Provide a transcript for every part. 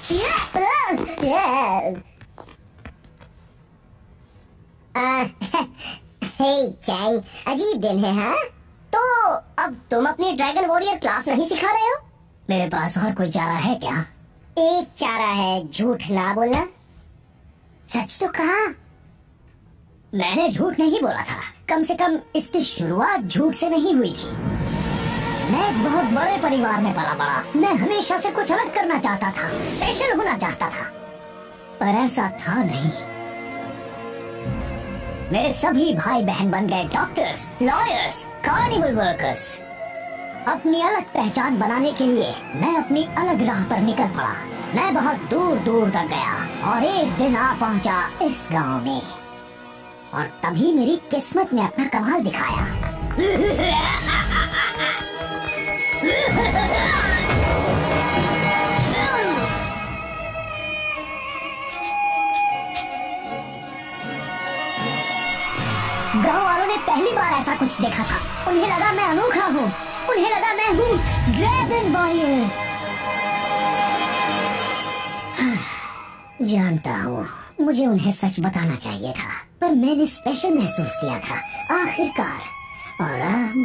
हे Chang, अजीब दिन है हाँ? तो अब तुम अपनी ड्रैगन वॉरियर क्लास नहीं सिखा रहे हो? मेरे पास और कोई चारा है क्या? एक चारा है, झूठ ना बोलना। सच तो कहा। मैंने झूठ नहीं बोला था। कम से कम इसकी शुरुआत झूठ से नहीं हुई थी। मैं एक बहुत बड़े परिवार में पला बड़ा। मैं हमेशा से कुछ अलग करना चाहता था, स्पेशल होना चाहता था, पर ऐसा था नहीं। मेरे सभी भाई बहन बन गए डॉक्टर्स, लॉयर्स, कार्निवल वर्कर्स। अपनी अलग पहचान बनाने के लिए मैं अपनी अलग राह पर निकल पड़ा। मैं बहुत दूर दूर तक गया और एक दिन आ पहुंचा इस गांव में। और तभी मेरी किस्मत ने अपना कमाल दिखाया। गांव वालों ने पहली बार ऐसा कुछ देखा था। उन्हें लगा मैं अनोखा हूँ। उन्हें लगा मैं हूँ ड्रैगन वॉरियर। जानता हूँ मुझे उन्हें सच बताना चाहिए था, पर मैंने स्पेशल महसूस किया था आखिरकार। और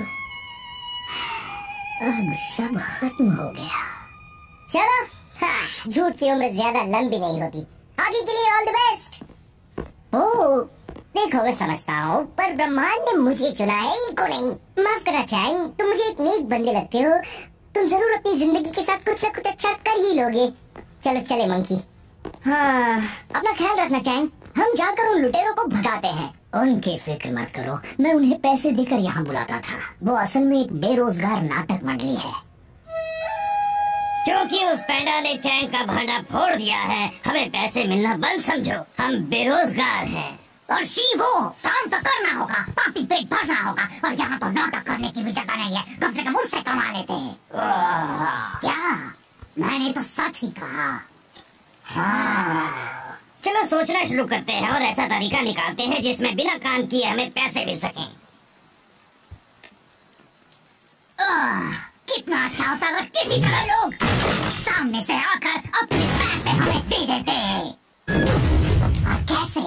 अब सब खत्म हो गया। चलो, हाँ, झूठ की उम्र ज्यादा लंबी नहीं होती। आगे के लिए ऑल द बेस्ट। ओह, देखो मैं समझता हूँ, पर ब्रह्मांड ने मुझे चुना है, इनको नहीं। माफ करना चैंग, तुम मुझे एक नेक बंदे लगते हो। तुम जरूर अपनी जिंदगी के साथ कुछ न कुछ अच्छा कर ही लोगे। चलो चले मंकी। हाँ, अपना ख्याल रखना चैंग। हम जाकर उन लुटेरों को भगाते हैं। उनकी फिक्र मत करो, मैं उन्हें पैसे देकर यहाँ बुलाता था। वो असल में एक बेरोजगार नाटक मंडली है। क्योंकि उस पैंडा ने चैंग का भांडा फोड़ दिया है, हमें पैसे मिलना बंद समझो। हम बेरोजगार हैं। और शिवो, काम तो करना होगा, पापी पेट भरना होगा। और यहाँ तो नाटक करने की भी जगह नहीं है। कम से कम उससे कमा लेते हैं। क्या? मैंने तो सच ही कहा। हाँ, चलो सोचना शुरू करते हैं और ऐसा तरीका निकालते हैं जिसमें बिना काम किए हमें पैसे मिल सकें। कितना अच्छा होता अगर किसी तरह लोग सामने से आकर अपने पैसे हमें दे देते। और कैसे?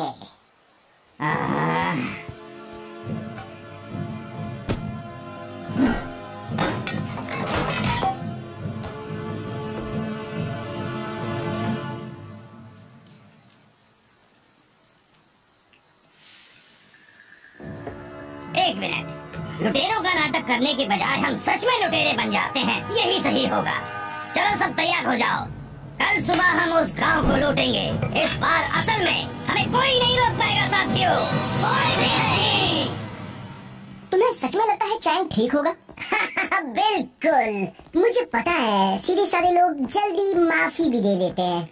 एक मिनट, लुटेरों का नाटक करने के बजाय हम सच में लुटेरे बन जाते हैं, यही सही होगा। चलो सब तैयार हो जाओ, कल सुबह हम उस गांव को लूटेंगे। इस बार असल में हमें कोई नहीं रोक पाएगा साथियों, कोई भी नहीं। तुम्हें सच में लगता है चैंग ठीक होगा? बिल्कुल, मुझे पता है सीधे सारे लोग जल्दी माफी भी दे देते हैं।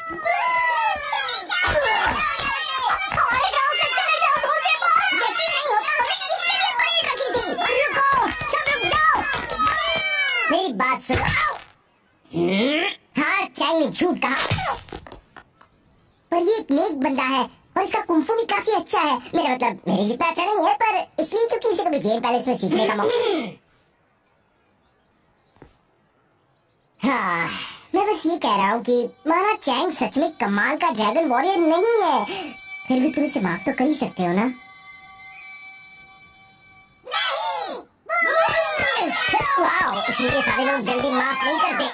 मेरी बात सुनो। हाँ, चैंग ने झूठ कहा, पर ये एक नेक बंदा है और इसका कुंफू भी काफी अच्छा है। मेरा मतलब मेरे जितना अच्छा नहीं है, पर इसलिए क्योंकि इसे कभी जेल पैलेस में सीखने का मौका। हाँ, मैं बस ये कह रहा हूँ कि माना चैंग सच में कमाल का ड्रैगन वॉरियर नहीं है, फिर भी तुम इसे माफ तो कर ही सकते हो ना? वाह, इसलिए सारे लोग जल्दी माफ नहीं करते।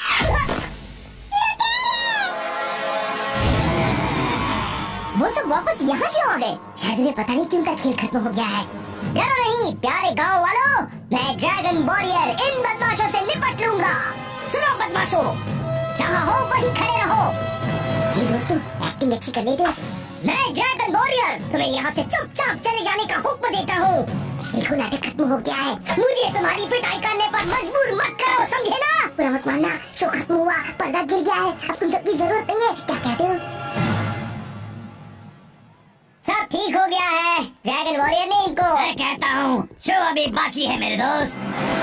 वो सब वापस यहाँ क्यों आ गए? शायद उन्हें पता नहीं कि उनका खेल खत्म हो गया है। डरो नहीं प्यारे गांव वालों, मैं ड्रैगन वॉरियर इन बदमाशों से निपट लूंगा। सुनो बदमाशों, जहाँ हो वहीं खड़े रहो। ये दोस्तों, एक्टिंग अच्छी कर लेते। मैं ड्रैगन वॉरियर तुम्हें यहाँ से चुपचाप चले जाने का हुक्म देता हूँ। देखो नाटक खत्म हो गया है, मुझे तुम्हारी पिटाई करने पर मजबूर मत करो, समझे ना? बुरा मत मानना, शो खत्म हुआ, पर्दा गिर गया है, अब तुम सबकी जरूरत नहीं है। क्या कहते हो? सब ठीक हो गया है, ड्रैगन वॉरियर ने इनको। मैं कहता हूँ शो अभी बाकी है मेरे दोस्त।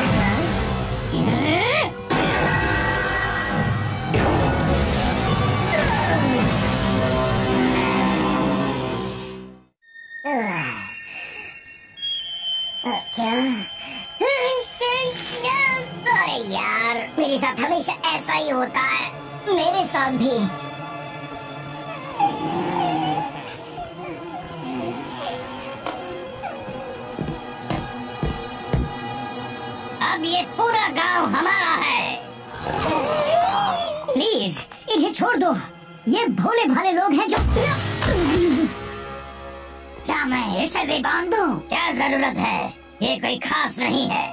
क्या? अरे यार, मेरे साथ हमेशा ऐसा ही होता है। मेरे साथ भी। अब ये पूरा गांव हमारा है। प्लीज इन्हें छोड़ दो, ये भोले भाले लोग हैं जो। क्या मैं इसे भी बांध दूं? क्या जरूरत है, ये कोई खास नहीं है।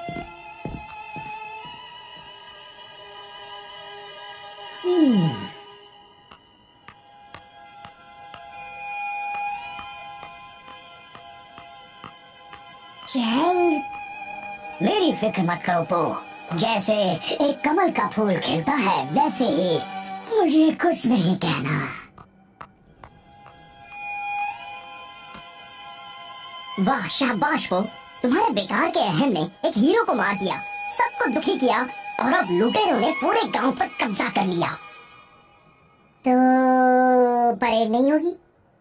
चैंग, मेरी फिक्र मत करो पो। जैसे एक कमल का फूल खिलता है वैसे ही मुझे कुछ नहीं कहना। वाह शाबाश पो, तुम्हारे बेकार के अहम ने एक हीरो को मार दिया, सबको दुखी किया और अब लुटेरों ने पूरे गांव पर कब्जा कर लिया। तो परेड नहीं होगी?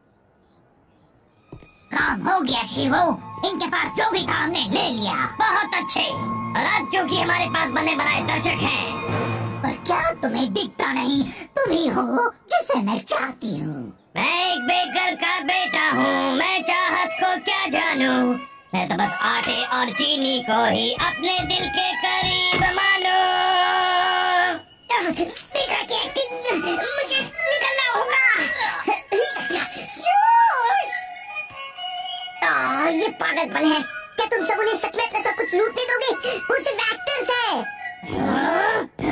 काम हो गया शिवो, इनके पास जो भी था हमने ले लिया। बहुत अच्छे। और अब क्योंकि हमारे पास बने बनाए दर्शक हैं। पर क्या तुम्हें दिखता नहीं, तुम ही हो जिसे मैं चाहती हूँ। मैं एक बेकर का बेटा हूँ, मैं चाहत को क्या जानूं। मैं तो बस आटे और चीनी को ही अपने दिल के करीब मानूं। देखा क्या एक्टिंग, मुझे निकलना होगा। ये पागलपन है। क्या तुम सब उन्हें सच में अपना सब कुछ लूटने दोगे? वो सिर्फ एक्टर्स हैं।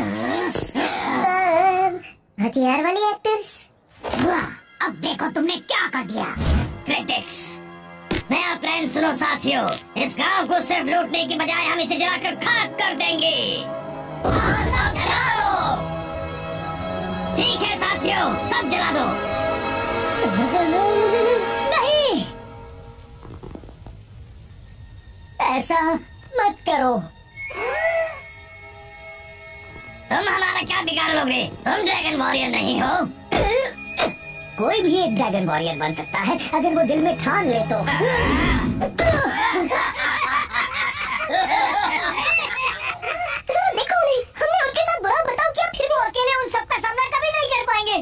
हथियार वाले एक्टर्स। अब देखो तुमने क्या कर दिया। क्रिटिक्स, नया प्लान सुनो साथियों। इस गांव को सिर्फ लूटने की बजाय हम इसे जलाकर खाक कर देंगे। सब जला दो। ठीक है साथियों, सब जला दो। नहीं, ऐसा मत करो। तुम हमारा क्या बिगाड़ लोगे? तुम ड्रैगन वॉरियर नहीं हो। कोई भी एक ड्रैगन वॉरियर बन सकता है अगर वो दिल में ठान ले तो। देखो नहीं, हमने उनके साथ बुरा बर्ताव किया, फिर वो अकेले उन सबका सामना कभी नहीं कर पाएंगे।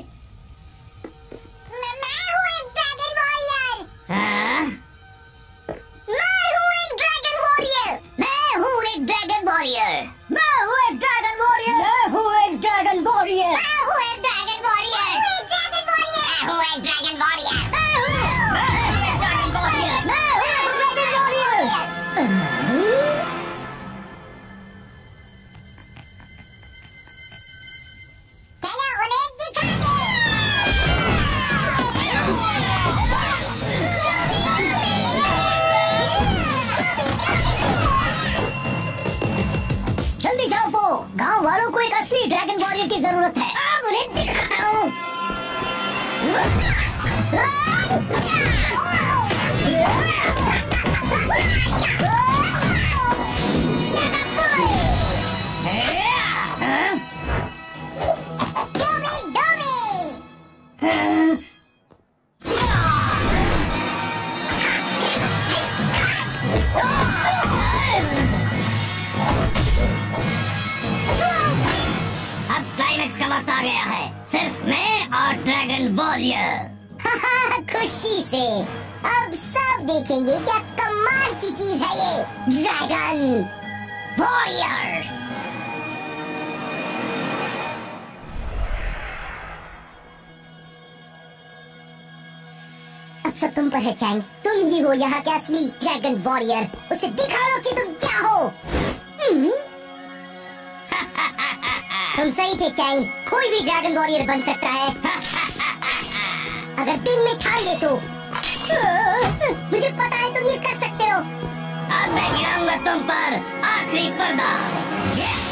मैं हूँ एक ड्रैगन वॉरियर। हाँ? मैं हूँ एक ड्रैगन वॉरियर। मैं हूँ एक ड्रैगन वॉरियर। मैं हूँ एक ड्रैगन वॉरियर। मैं हूँ एक ड्रैगन वॉरियर। मैं हूँ एक ड्रैगन वॉरियर। मैं हूँ एक ड्रैगन वॉरियर। जल्दी जाओ पो, गांव वालों को एक असली ड्रैगन वॉरियर की जरूरत है। अब उन्हें दिखाता हूँ। अब क्लाइमेक्स का वक्त आ गया है, सिर्फ मैं और ड्रैगन वॉरियर। खुशी से अब सब देखेंगे क्या कमाल की चीज है ये ड्रैगन वॉरियर। अब सब तुम पर है चैंग, तुम ही हो यहाँ के असली ड्रैगन वॉरियर। उसे दिखा लो कि तुम क्या हो। तुम सही थे चैंग, कोई भी ड्रैगन वॉरियर बन सकता है अगर दिल में ठान ले तो। मुझे पता है तुम ये कर सकते हो। अब मैं गिराऊंगा तुम पर आखिरी पर्दा।